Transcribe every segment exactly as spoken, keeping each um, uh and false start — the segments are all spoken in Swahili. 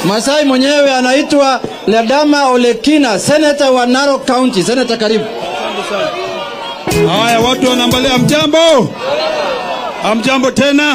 Masai mwenyewe anaitwa Ledama Ole Kina, Senator wa Narok County. Senator, karibu. Haya, watu wanambalea mjambo. Amjambo tena.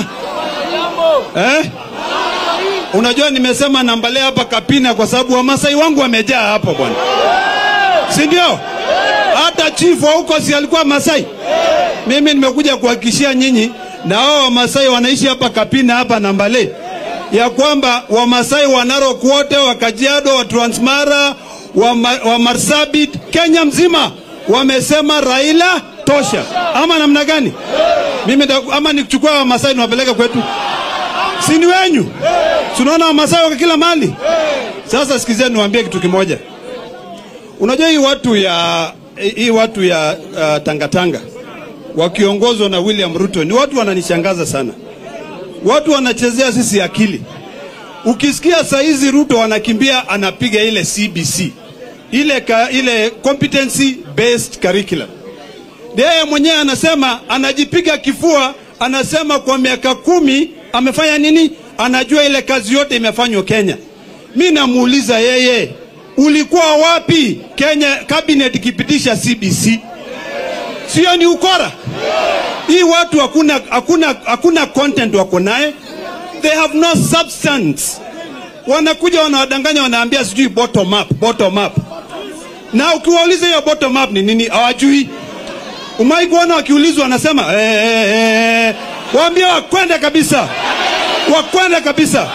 Eh? Unajua nimesema nambalea hapa Kapina kwa sababu wa Masai wangu wamejaa hapo bwana. Si ndio? Hata chief wa huko si alikuwa Masai. Mimi nimekuja kuhakikishia nyinyi na hao wa Masai wanaishi hapa Kapina hapa Nambale, ya kwamba wa Masai wa Narok wote, wa Kajiado, wa Transmara, wa, ma, wa Marsabit, Kenya mzima wamesema Raila tosha. Ama namna gani? Mimi da, ama nichukua wa Masai niwapeleke kwetu? Si ni wenyu? Tunaona wa Masai wako kila mahali. Sasa sikizeni niwaambie kitu kimoja. Unajua hii watu ya hii watu ya uh, Tangatanga wakiongozwa na William Ruto ni watu wananishangaza sana. Watu wanachezea sisi akili. Ukisikia saizi Ruto anakimbia anapiga ile C B C, ile ka, ile Competency Based Curriculum. Yeye mwenyewe anasema, anajipiga kifua, anasema kwa miaka kumi amefanya nini? Anajua ile kazi yote imefanywa Kenya. Mimi namuuliza yeye, ulikuwa wapi Kenya cabinet kipitisha C B C? Sio ni ukora? Hii watu hakuna hakuna hakuna content wako naye. They have no substance. Wanakuja wanawadanganya, wanaambia sijui bottom up, bottom up. Na ukiwauliza hiyo bottom up ni nini, hawajui. Umai kuona wakiulizwa wanasema eh eh eh, waambie wakwenda kabisa. Wakwenda kabisa.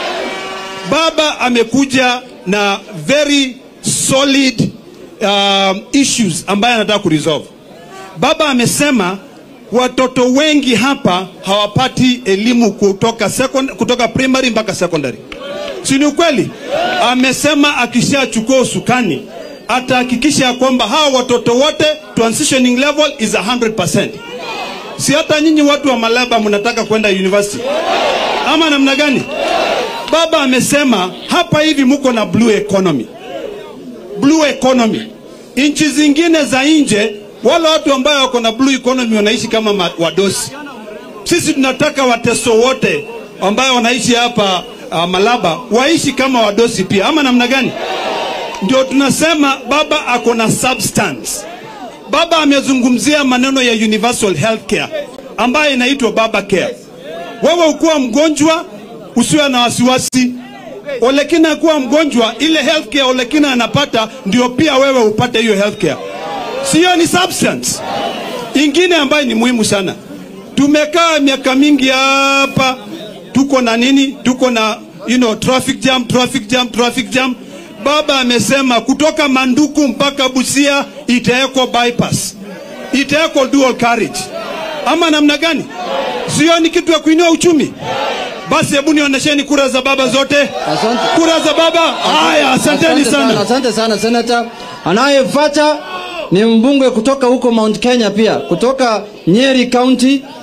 Baba amekuja na very solid um, issues ambaye anataka kuresolve. Baba amesema watoto wengi hapa hawapati elimu kutoka second, kutoka primary mpaka secondary. Si ni ukweli? Amesema akishachukua usukani atahakikisha kwamba hao watoto wote transitioning level is one hundred percent. Si hata nyinyi watu wa Malaba mnataka kwenda university? Ama namna gani? Baba amesema hapa hivi mko na blue economy. Blue economy. Nchi zingine za nje wala watu ambao wako na blue economy wanaishi kama wadosi. Sisi tunataka Wateso wote ambao wanaishi hapa uh, Malaba waishi kama wadosi pia. Ama namna gani? Ndio tunasema baba ako na substance. Baba amezungumzia maneno ya universal healthcare ambayo inaitwa Baba Care. Wewe ukuwa mgonjwa usiwe na wasiwasi. Olekina kuwa mgonjwa, ile healthcare Olekina anapata ndio pia wewe upate hiyo healthcare. Sio ni substance. Ingine ambayo ni muhimu sana. Tumekaa miaka mingi hapa, tuko na nini? Tuko na you know traffic jam, traffic jam, traffic jam. Baba amesema kutoka Manduku mpaka Busia itaeko bypass. Itaeko dual carriage. Ama namna gani? Sio ni kitu ya kuinua uchumi? Basi hebu nionyesheni kura za baba zote. Asante. Kura za baba. Haya, asanteni sana. Asante sana Senator. Anayefuata ni mbunge kutoka huko Mount Kenya pia, kutoka Nyeri County.